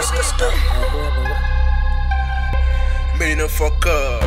Made the fuck up.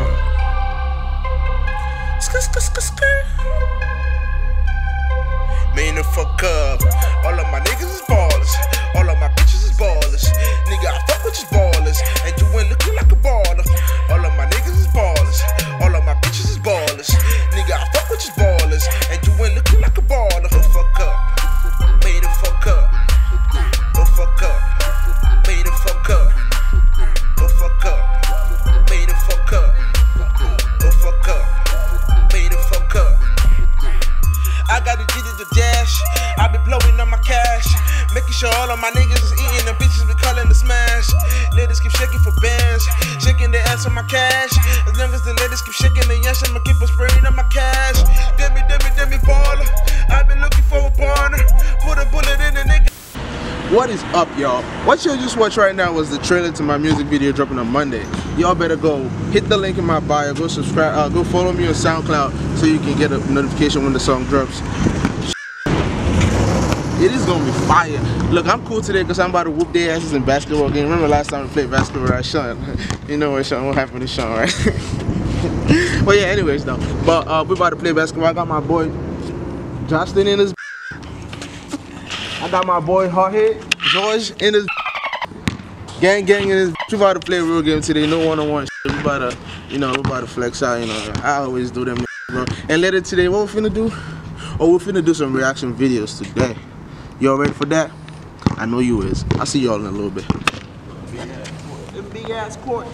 Made the fuck up. All of my niggas is ballers. All of my bitches is ballers. Nigga, I fuck with you ballers. And you ain't looking like a baller. All of my niggas is ballers. All of my bitches is ballers. Nigga, I fuck with you ballers. And you ain't looking like a baller. Go fuck up. Made the fuck up. Go fuck up. Made the fuck up. Go fuck up. Made the fuck up. Go fuck up. Made the fuck up. I got the G to the dash. I be blowing up my cash. Making sure all of my niggas is eating. The bitches be calling the smash. Ladies keep shaking for bands. Shaking their ass on my cash. As long as the ladies keep shaking their ass, I'ma keep on spraying up my cash. Demi baller. I been looking for a partner. Put a bullet in the nigga. What is up, y'all? What you just watched right now was the trailer to my music video dropping on Monday. Y'all better go hit the link in my bio, go subscribe, go follow me on SoundCloud so you can get a notification when the song drops. It is gonna be fire. Look, I'm cool today because I'm about to whoop their asses in basketball game. Remember last time we played basketball, right, Sean? You know what, Sean? What happened to Sean, right? Well, yeah, anyways, though. But we're about to play basketball. I got my boy Justin in his. I got my boy Hardhead George in his. Gang in his. We about to play a real game today. No one-on-one. We about to, we about to flex out. I always do them, bro. And later today, what we finna do? Oh, we're finna do some reaction videos today. Y'all ready for that? I know you is. I'll see y'all in a little bit. Big ass court.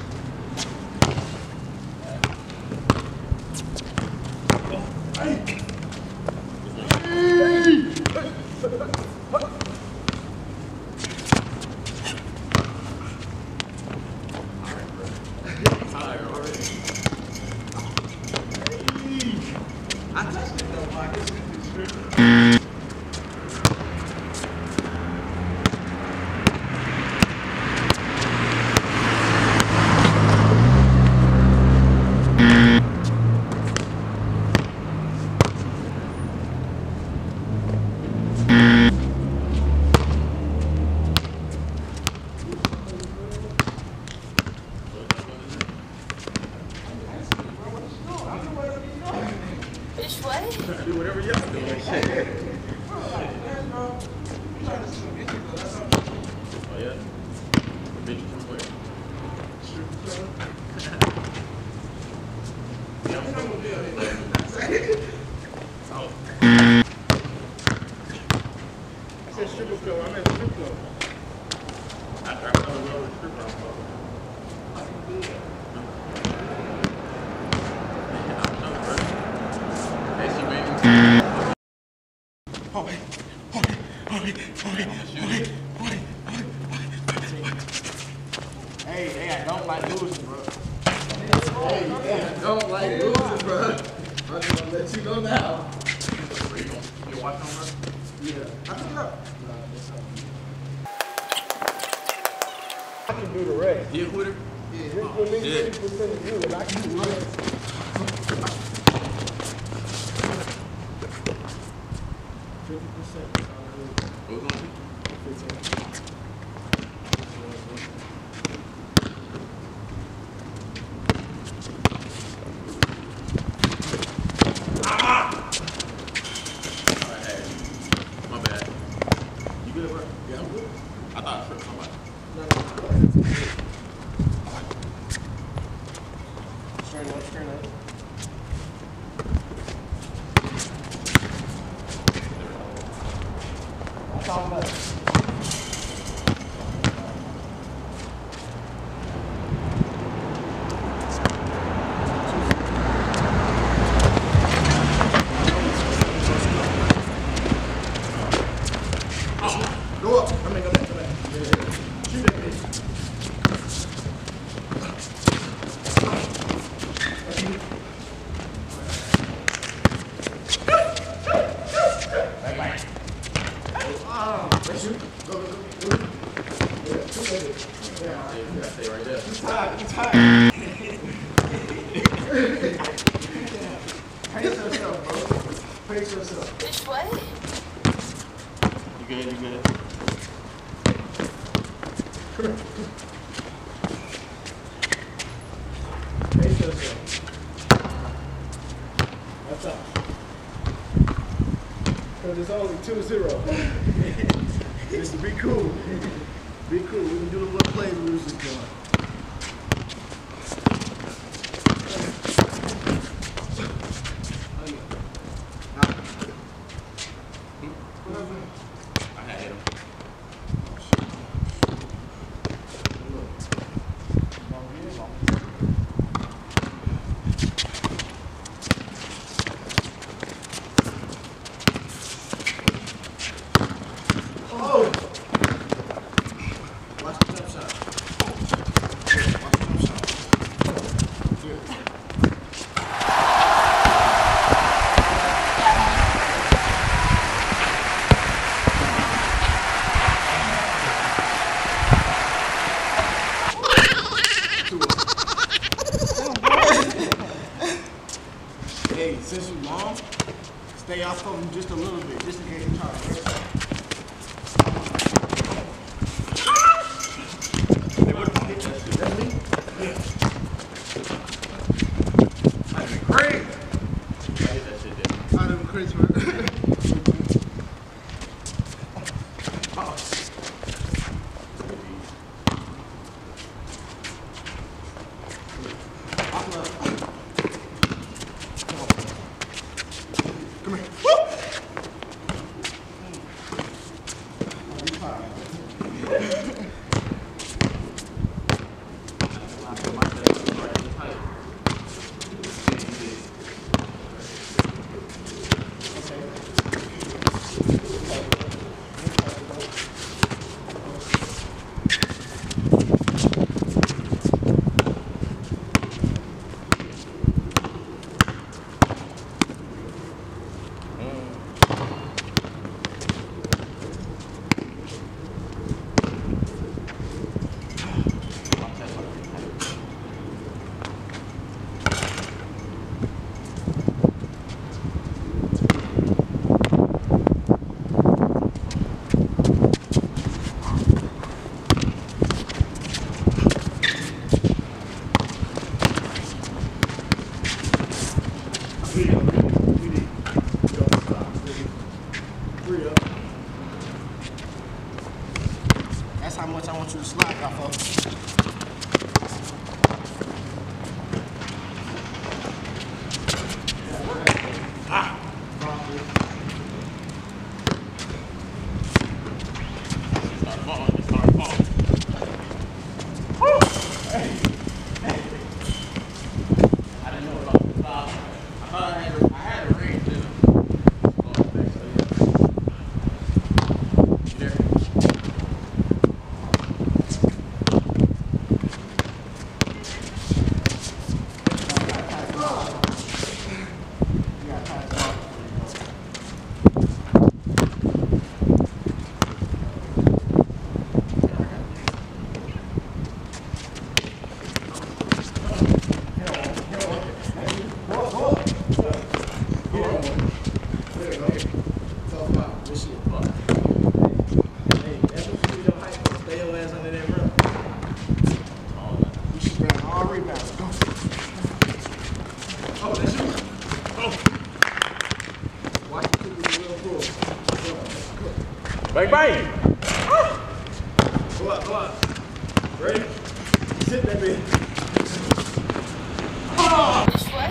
Do whatever y'all do. Oh yeah? Bitch from where? Oh. I said stripper club. I meant strip club. I thought I was over the strip club. Hey, I don't like losing, bro. Hey, I don't like losing, bro. I'm gonna let you know now. You watching, bro? Yeah. I took it up. I can do the rest. You with her? Yeah. Just for me, 50% of you, and I can do the rest. 50%. What's on it? 15. My bad. You good, bro? Yeah, I'm good. I thought I tripped somebody. No. Straight up. That's all about it. Go up. Go back. Shoot that bitch. Stay right there. He's tired. Pace yourself, bro. Pace yourself. Which way? You good? Pace yourself. What's up? Because it's only 2-0. Just be cool. Be cool. We can do the little plays we was just doing. Hey, since you long, stay off of him just a little bit, just in case you try to break it. Hey, what the hit that shit? That's me? Yeah. That'd be crazy. I hit that shit there. That'd be crazy, man. That's how much I want you to slide off of. Bang, bang! Go up. Ready? Sit that bitch. This way?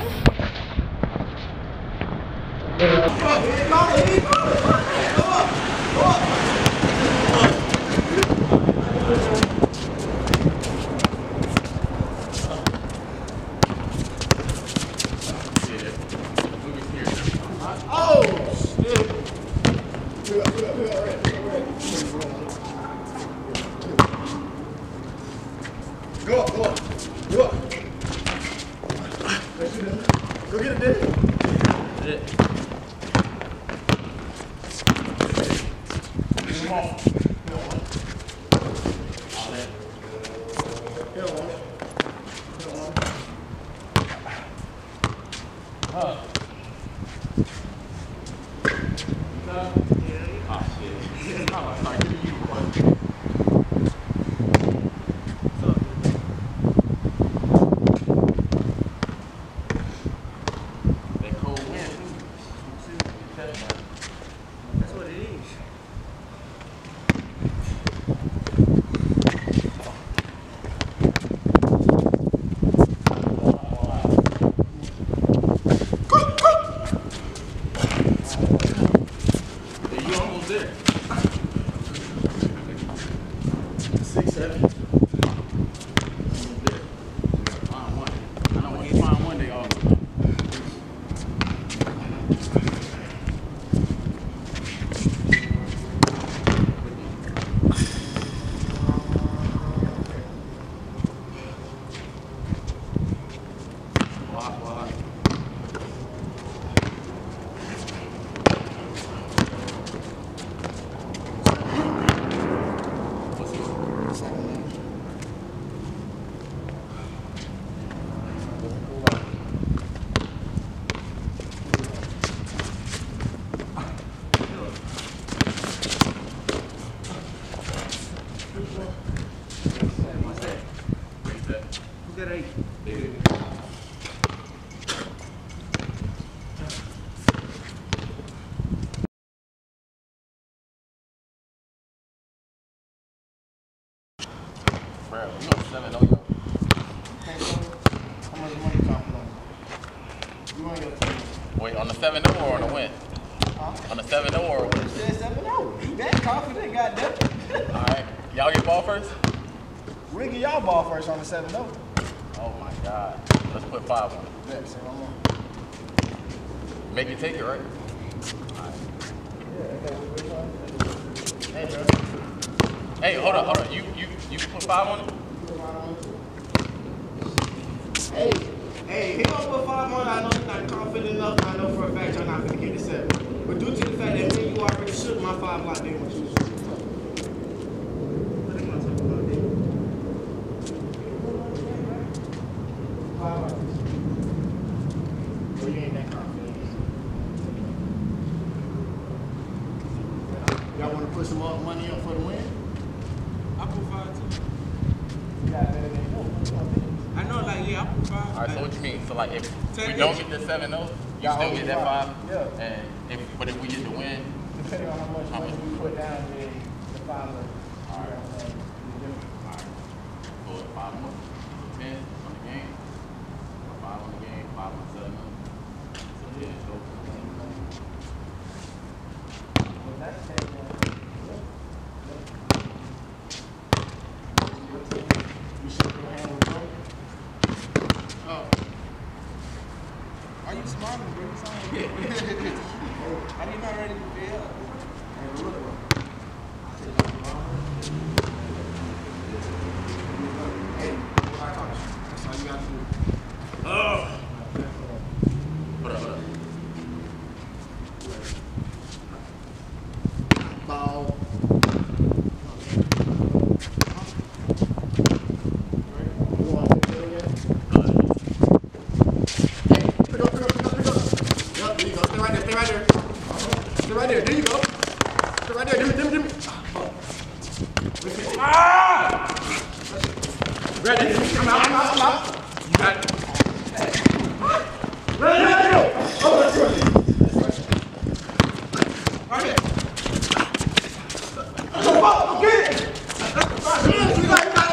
Oh, shit. Go up. Go get it, dude. Come on. that 8. Bro, you know 7-0, yo. How much money you talking about? You want to get a team? Wait, on the 7-0 or on the win? On the 7-0 or a win? You said 7-0. He that confident, goddamn. Alright. Y'all get ball first? We'll get y'all ball first on the 7-0. Oh my God. Let's put 5 on it. Yeah, say no more. Make you take it, right? Hey, bro. Hey, hold on. You put 5 on it? Hey, he don't put 5 on. I know he's not confident enough. I know for a fact y'all not gonna get the 7. But due to the fact that me and you already shook, my 5 locked in with you. What am I talking about, dude? 5 locked in. Well, you ain't that confident. Y'all want to put some more money up for the win? I put 5 too. You got better than you. I know, like, yeah, I put 5. Alright, so what you mean? So like if we 10 don't each. get the 7-0, you Y'all still only get that 5? Yeah. And but if we get the win, Depending on how much money we put down, then the 5 will. Alright. go at 5 more. 10 on the game. 5 on the game, 5 on 7. So yeah, so You shook your hand with Joe? Oh. Are you smiling, bro? You sound like I did not ready to pay up. Hey, look, bro. Hey, what I taught you. That's all you got to do. hold up. Ball. You want to pick it again? Hey, pick up. Yep, there you go. Stay right there. Stay right there. There you go. Stay right there. Give me. Ready? I'm out. You got it. Ready? Go. Oh, let's go. Right there. Come on, get it. You got it.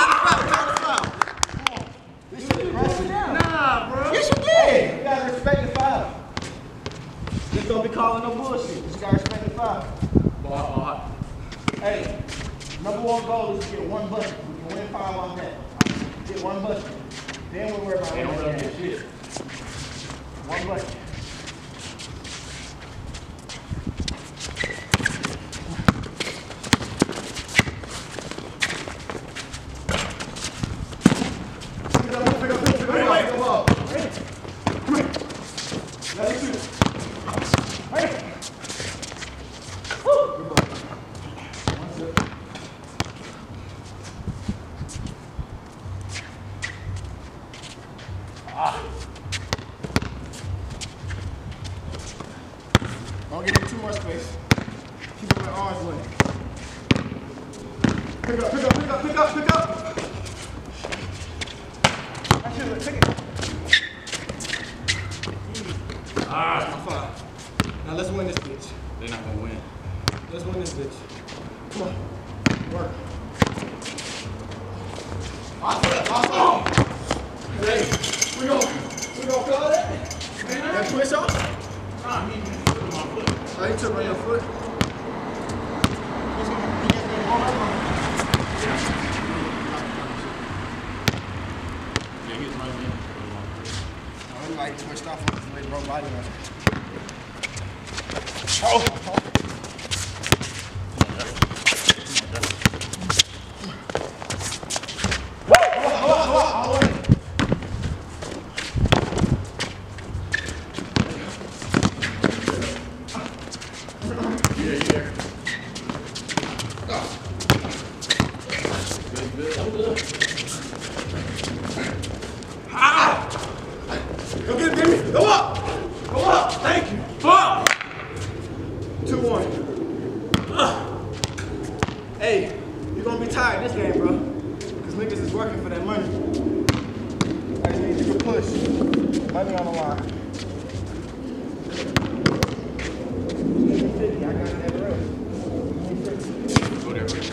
Nah, bro. Yes, you did. Hey, you gotta respect the 5. Just don't be calling no bullshit. You gotta respect the 5. Hey, number 1 goal is to get 1 bucket. We can win 5 on that. Get 1 bucket. Then we'll worry about winning that shit. 1 bucket. Pick up. Come here. Let me shoot. Hey. Woo. Good ball. 1 zip. Don't give me too much space. Keep my arms away. Pick up. That's it, take it. I'm fine. Now let's win this bitch. They're not gonna win. Let's win this bitch. Come on. Work. Awesome. Hey, we gonna call that? That twist off? Nah, he put my foot. Oh, you took on your foot? Yeah, he was running in. Oh, he like twist off on his leg, broke body muscle. Go get it, baby. Go up. Thank you. 2-1. Hey, you're gonna be tired this game, bro. Because niggas is working for that money. this. Money on the line. 50, I got that bread. Go there, bro.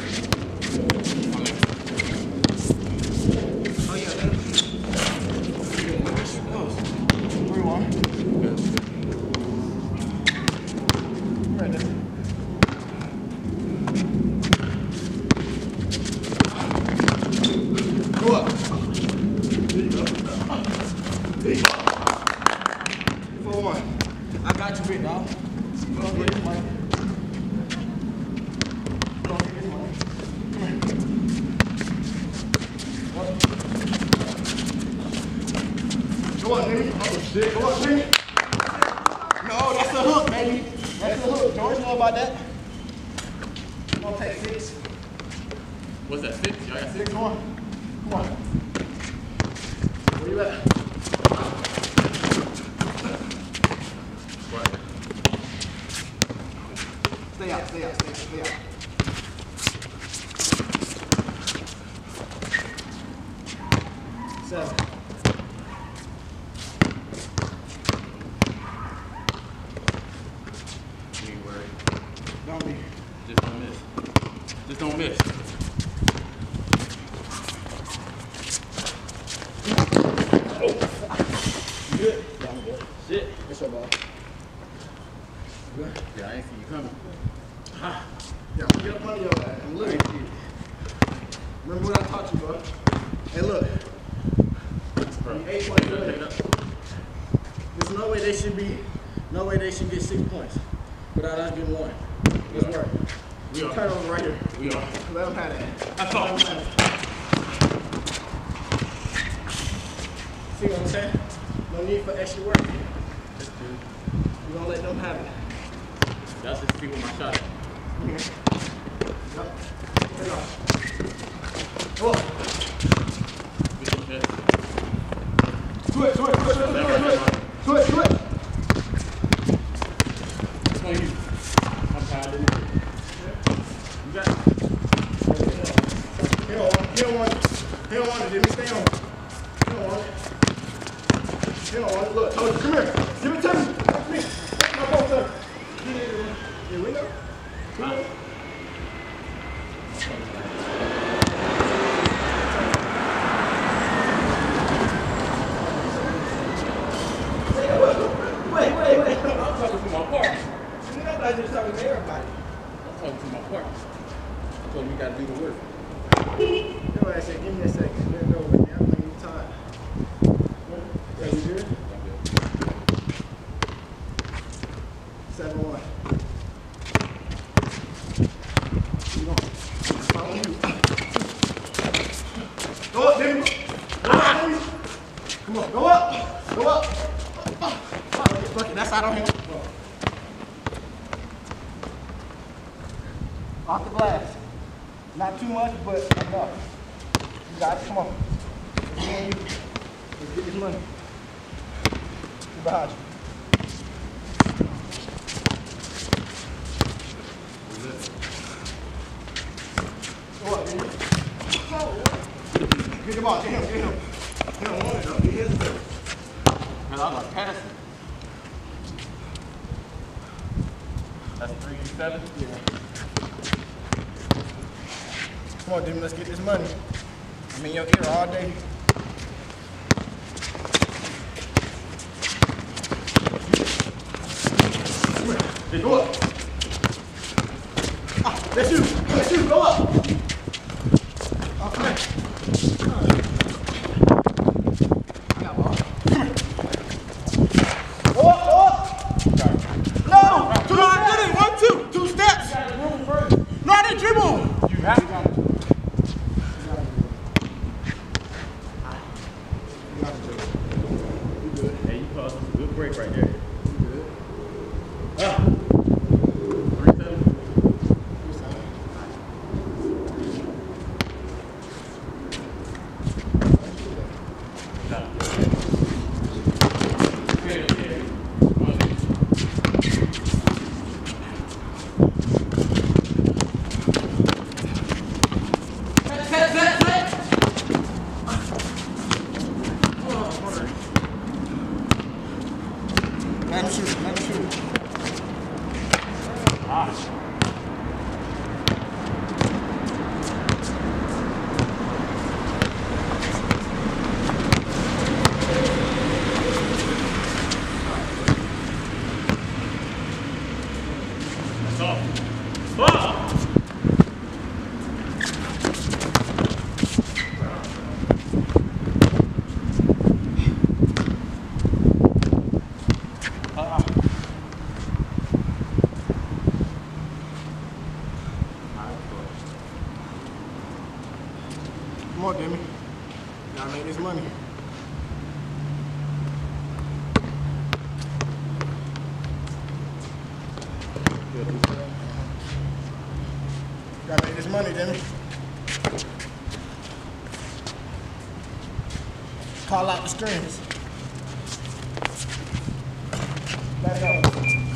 Oh yeah, that. Close. 3-1. Right there. Go up. There you go. There you go. 4-1. I got you, big dog. You gonna get this money. You gonna get this money. Come here. Go up, Jimmy. Oh shit. Go up, Jimmy. No, that's a hook, baby. That's a hook. George know about that. You gonna take 6. What's that, 6? Y'all got 6? Come on. Come on. Where you at? Right. Stay out, stay out, stay out, stay out. Seven. You ain't worried. Don't be. Just don't miss. Just don't miss. You good? Yeah, I'm good. Shit. What's up, ball? Good? Yeah, I ain't see you coming. Yeah, I'm gonna get up under your ass. I'm looking at you. Remember what I taught you, bro? Hey, look. Bro, You 8 take points it up, away. take it up. There's no way they should be, no way they should get 6 points without us getting 1. Let's work. We are. Turn over right here. We are. Let them have that. That's all. Let them have it. See what I'm saying? No need for extra work. That's good. We're gonna let them have it. Y'all should see what my shot is. Yup. Get off. Go up. We can miss. Do it, do it, do it, do it, do it, do it. Do it, do it. It's on you. I'm tired of it. You got it. He don't want it. He don't want it. He don't want it, Jimmy. Stay on. He don't want it. He don't want it. Look, told you. Come here. Give it to me. That's me. That's my phone, sir. Yeah, we know. We know. Wait. I'm talking to my partner. You're not just talking to everybody. I'm talking to my partner. I told him we gotta do the work. Your ass said, give me a second. Let go with me. I'm gonna need time. Yeah, you good? 7-1. You going? Follow you. Go up, Jimmy. Go up, Jimmy. Come on, go up. Go up. Look, that side on him. Off the glass. Not too much, but enough. You got it. Come on. Let's get this money. Get behind you. Go up, Jimmy. Get the ball. Get him. Get him. He don't want it, though. Get his. Cause I was passing. That's 3 and 7? Yeah. Come on, Jimmy. Let's get this money. I'm in your ear all day. Come here. Go up. Ah, that's you. That's you. Go up. Oh, come here. I got ball. Come here. Go up. Go up. No. 2 steps. 1, 2. 2 steps. No, I didn't dribble. You have to. Hey, you caused us a good break right there. Ah. 3-7. Come on, Demi. Gotta make this money. Gotta make this money, Demi. Call out the strings. Back up.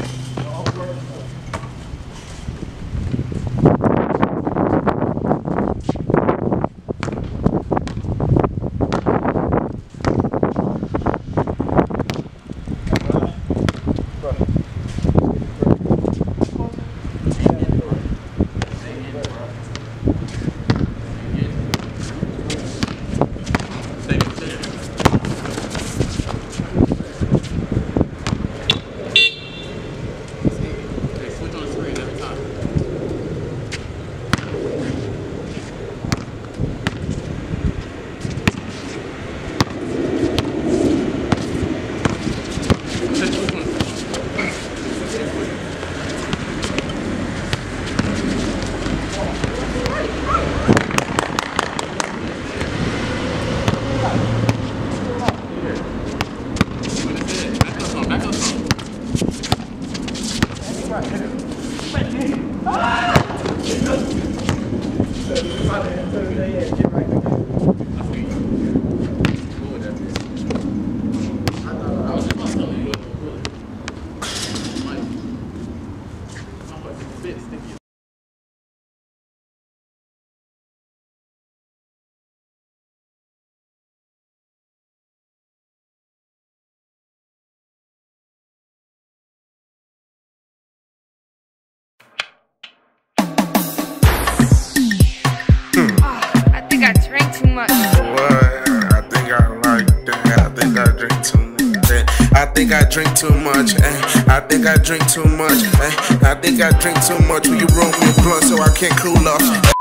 I drank too much. I think I like that. I think I drink too much. I think I drink too much. I think I drink too much. I think I drink too much. Will you roll me a blunt so I can't cool off?